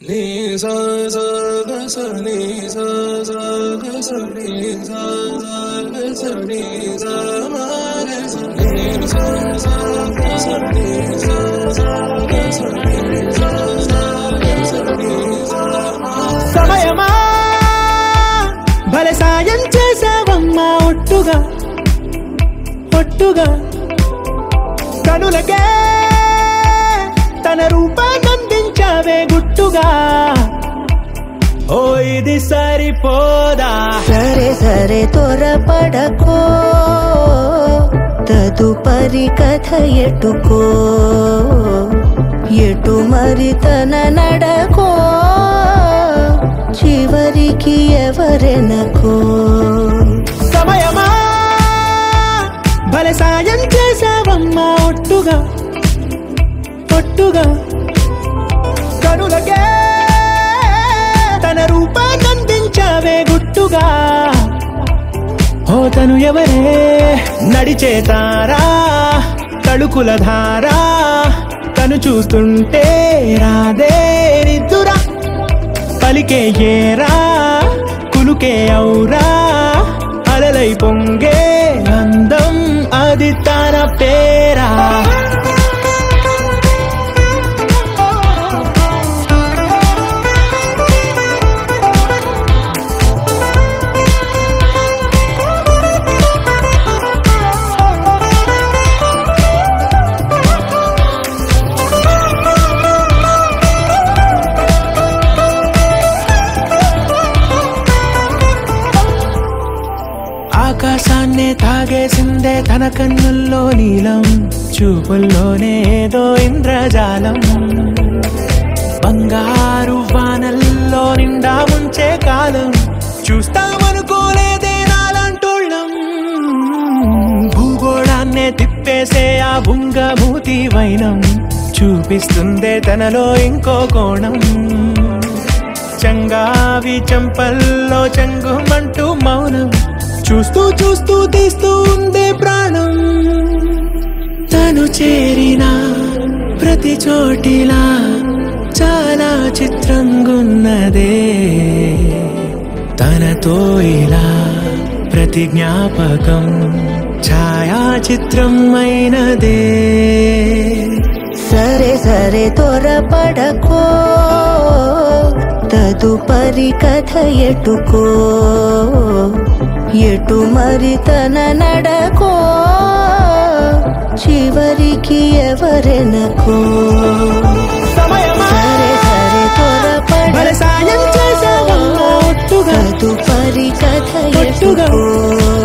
సమయమా భలే సాయం చేసావమ్మా ఒట్టుగా ఒట్టుగా కనులకే తన రూపాన్నందించావే గుట్టుగా ఓ ఇది సరిపోదా సరే సరే త్వరపడకో తదుపరి కథ ఎటుకో ఎటు మరి తన నడకో చివరికి ఎవరెనకో సమయమా భలే సాయం చేసావమ్మా ఒట్టుగా ఒట్టుగా కనులకే తన రూపాన్నందించావే గుట్టుగా ఓ తను ఎవరే నడిచే తారా తళుకుల ధారా తను చూస్తుంటే రాదే నిద్దురా పలికే ఏరా కులుకే ఔరా అలలై పొంగే అందం అది తన పేరా ఆకాశాన్నే తాగేసిందే తన కన్నుల్లో నీలం చూపుల్లోనే ఏదో ఇంద్రజాలం బంగారు వానల్లో నిండా ముంచే కాలం చూస్తామనుకోలేదే నాలంటోళ్ళం భూగోళాన్నే తిప్పేసే ఆ బుంగమూతి వైనం చూపిస్తుందే తనలో ఇంకో కోణం చంగావి చంపల్లో చంగుమంటూ మౌనం చూస్తూ చూస్తూ తీస్తూ ఉందే ప్రాణం తను చేరిన ప్రతి చోటిలా చాలా చిత్రంగున్నదే తనతో ఇలా ప్రతి జ్ఞాపకం ఛాయాచిత్రం అయినదే సరే సరే త్వరపడకో తదుపరి కథ ఎటుకో ఎటు మరి తన నడకో చివరికి ఎవరెనకో సరే సరే త్వరపడకో తదుపరి కథ ఎటుకో